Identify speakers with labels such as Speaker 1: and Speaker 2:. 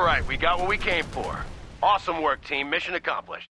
Speaker 1: right, we got what we came for. Awesome work, team. Mission accomplished.